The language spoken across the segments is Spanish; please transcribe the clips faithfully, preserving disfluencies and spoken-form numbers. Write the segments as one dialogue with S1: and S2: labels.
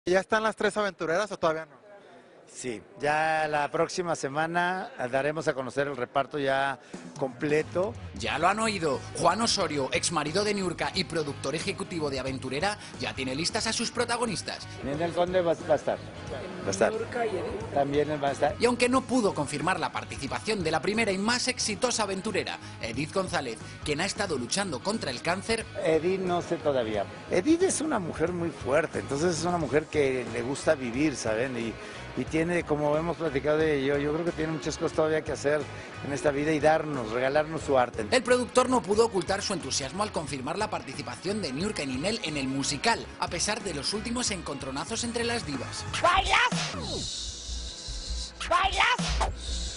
S1: ¿Ya están las tres aventureras o todavía no?
S2: Sí, ya la próxima semana daremos a conocer el reparto ya completo.
S3: Ya lo han oído, Juan Osorio, ex marido de Niurka y productor ejecutivo de Aventurera, ya tiene listas a sus protagonistas.
S2: Ninel Conde va, va a estar, va a estar. También él va a estar.
S3: Y aunque no pudo confirmar la participación de la primera y más exitosa aventurera, Edith González, quien ha estado luchando contra el cáncer...
S2: Edith no sé todavía. Edith es una mujer muy fuerte, entonces es una mujer que le gusta vivir, ¿saben? Y, y tiene, como hemos platicado de ello, yo creo que tiene muchas cosas todavía que hacer en esta vida y darnos, regalarnos su arte.
S3: El productor no pudo ocultar su entusiasmo al confirmar la participación de Niurka y Ninel en el musical, a pesar de los últimos encontronazos entre las divas.
S4: ¿Bailas? ¿Bailas?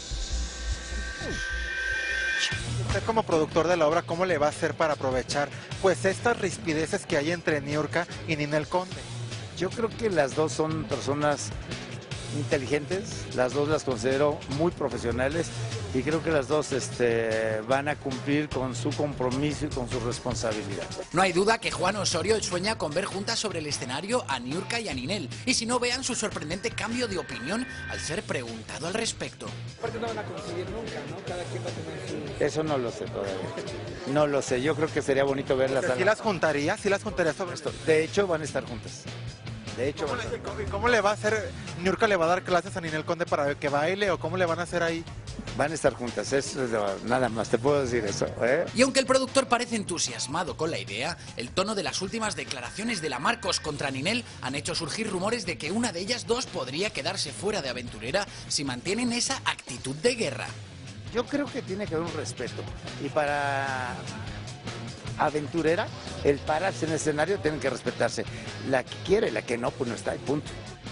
S1: Usted como productor de la obra, ¿cómo le va a hacer para aprovechar pues estas rispideces que hay entre Niurka y Ninel Conde?
S2: Yo creo que las dos son personas inteligentes, las dos las considero muy profesionales y creo que las dos este, van a cumplir con su compromiso y con su responsabilidad.
S3: No hay duda que Juan Osorio sueña con ver juntas sobre el escenario a Niurka y a Ninel, y si no, vean su sorprendente cambio de opinión al ser preguntado al respecto.
S5: Aparte no van a coincidir nunca, ¿no? Cada quien va a tener su...
S2: Eso no lo sé todavía, no lo sé, yo creo que sería bonito verlas.
S1: ¿Sí las juntaría? ¿Sí las juntaría sobre
S2: esto? De hecho van a estar juntas. De hecho,
S1: ¿Cómo, le, cómo, ¿Cómo le va a hacer? ¿Niurka le va a dar clases a Ninel Conde para que baile o cómo le van a hacer ahí?
S2: Van a estar juntas, eso es nada más, te puedo decir eso, ¿eh?
S3: Y aunque el productor parece entusiasmado con la idea, el tono de las últimas declaraciones de la Marcos contra Ninel han hecho surgir rumores de que una de ellas dos podría quedarse fuera de Aventurera si mantienen esa actitud de guerra.
S2: Yo creo que tiene que haber un respeto y para... Aventurera, el pararse en el escenario tienen que respetarse. La que quiere, la que no, pues no está, y punto.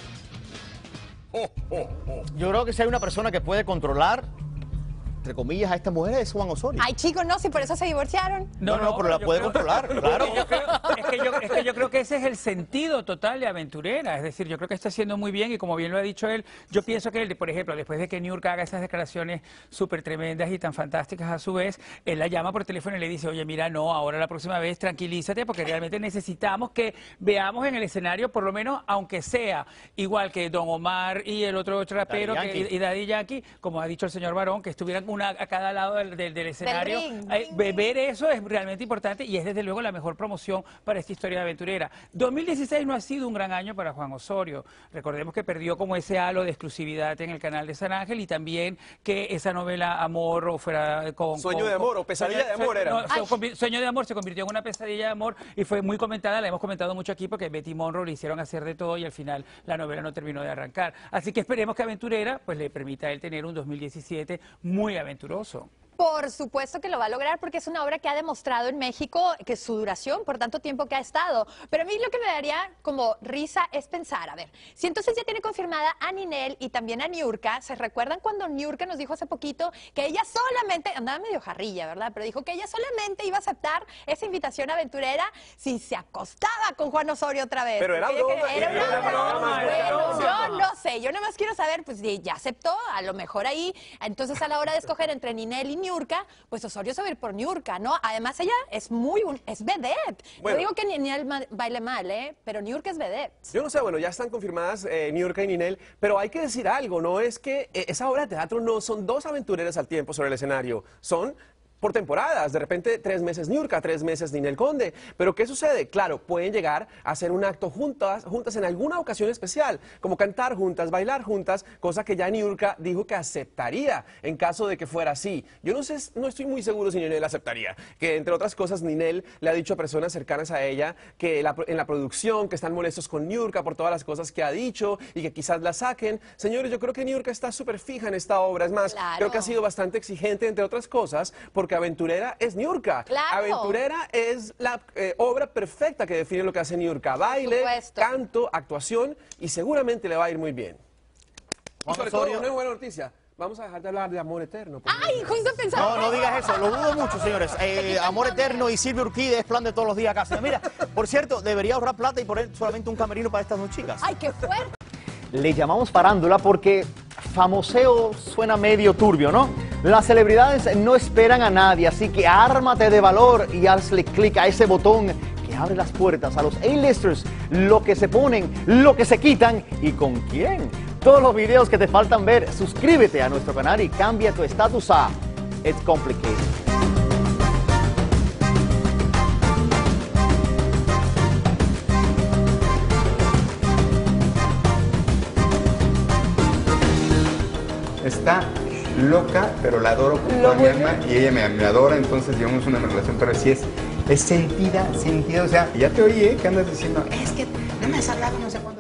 S6: Yo creo que si hay una persona que puede controlar, entre comillas, a esta mujer es Juan Osorio.
S4: Ay, chicos, no, si por eso se divorciaron.
S6: No, no, no pero la puede
S5: creo,
S6: controlar, claro.
S5: Yo creo, es, que yo, es que yo creo que ese es el sentido total de Aventurera. Es decir, yo creo que está haciendo muy bien y como bien lo ha dicho él, yo pienso que él, por ejemplo, después de que Niurka haga esas declaraciones súper tremendas y tan fantásticas a su vez, él la llama por teléfono y le dice, oye, mira, no, ahora la próxima vez tranquilízate porque realmente necesitamos que veamos en el escenario, por lo menos, aunque sea igual que Don Omar y el otro rapero
S6: Daddy
S5: que, y Daddy Yankee, como ha dicho el señor Barón, que estuvieran una a cada lado del, del, del escenario.
S4: Del ring.
S5: Eh, ver eso es realmente importante y es desde luego la mejor promoción para esta historia aventurera. dos mil dieciséis no ha sido un gran año para Juan Osorio. Recordemos que perdió como ese halo de exclusividad en el canal de San Ángel y también que esa novela Amor o fuera con...
S7: Sueño
S5: con,
S7: de amor o pesadilla de amor era.
S5: No, se, Sueño de amor se convirtió en una pesadilla de amor y fue muy comentada, la hemos comentado mucho aquí porque Betty Monroe le hicieron hacer de todo y al final la novela no terminó de arrancar. Así que esperemos que Aventurera pues le permita a él tener un dos mil diecisiete muy aventuroso.
S4: Por supuesto que lo va a lograr porque es una obra que ha demostrado en México que su duración por tanto tiempo que ha estado. Pero a mí lo que me daría como risa es pensar, a ver, si entonces ya tiene confirmada a Ninel y también a Niurka, ¿se recuerdan cuando Niurka nos dijo hace poquito que ella solamente, andaba medio jarrilla, ¿verdad? Pero dijo que ella solamente iba a aceptar esa invitación aventurera si se acostaba con Juan Osorio otra vez?
S7: Pero era broma.
S4: Era
S7: Era
S4: una
S7: broma,
S4: broma.
S7: era
S4: Bueno,
S7: broma.
S4: yo no sé, yo nada más quiero saber, pues si ya aceptó, a lo mejor ahí, entonces a la hora de escoger entre Ninel y Niurka, pues Osorio se va a ir por Niurka, ¿no? Además ella es muy, un, es vedette.
S7: Bueno.
S4: Yo digo que Ninel baile mal, ¿eh? Pero Niurka es vedette.
S7: Yo no sé, bueno, ya están confirmadas eh, Niurka y Ninel, pero hay que decir algo, ¿no? Es que eh, esa obra de teatro no son dos aventureras al tiempo sobre el escenario, son... por temporadas, de repente tres meses Niurka, tres meses Ninel Conde. Pero ¿qué sucede? Claro, pueden llegar a hacer un acto juntas, juntas en alguna ocasión especial, como cantar juntas, bailar juntas, cosa que ya Niurka dijo que aceptaría en caso de que fuera así. Yo no sé, no estoy muy seguro si Ninel aceptaría, que entre otras cosas Ninel le ha dicho a personas cercanas a ella que la, en la producción, que están molestos con Niurka por todas las cosas que ha dicho y que quizás la saquen. Señores, yo creo que Niurka está súper fija en esta obra, es más,
S4: Claro.
S7: creo que ha sido bastante exigente, entre otras cosas, porque Aventurera es Niurka.
S4: Claro.
S7: Aventurera es la eh, obra perfecta que define lo que hace Niurka. Baile,
S4: supuesto.
S7: canto, actuación y seguramente le va a ir muy bien. Y
S6: Juan
S7: sobre
S6: Osorio.
S7: todo, una buena noticia, vamos a dejar de hablar de amor eterno. por
S4: Ay,
S7: favor.
S4: justo pensaba.
S6: No, no digas eso, lo dudo mucho, señores. Eh, Amor Eterno y Silvia Urquide es plan de todos los días acá. Mira, por cierto, debería ahorrar plata y poner solamente un camerino para estas dos chicas.
S4: Ay, qué fuerte.
S6: Le llamamos farándula porque famoseo suena medio turbio, ¿no? Las celebridades no esperan a nadie, así que ármate de valor y hazle clic a ese botón que abre las puertas a los A-listers, lo que se ponen, lo que se quitan y con quién. Todos los videos que te faltan ver, suscríbete a nuestro canal y cambia tu estatus a It's Complicated.
S8: Está loca, pero la adoro con toda mi alma y ella me, me adora, entonces llevamos una relación, pero sí es, es sentida, sentida, o sea, ya te oí, ¿eh? Que andas diciendo, es que no me has hablado, no sé cuándo.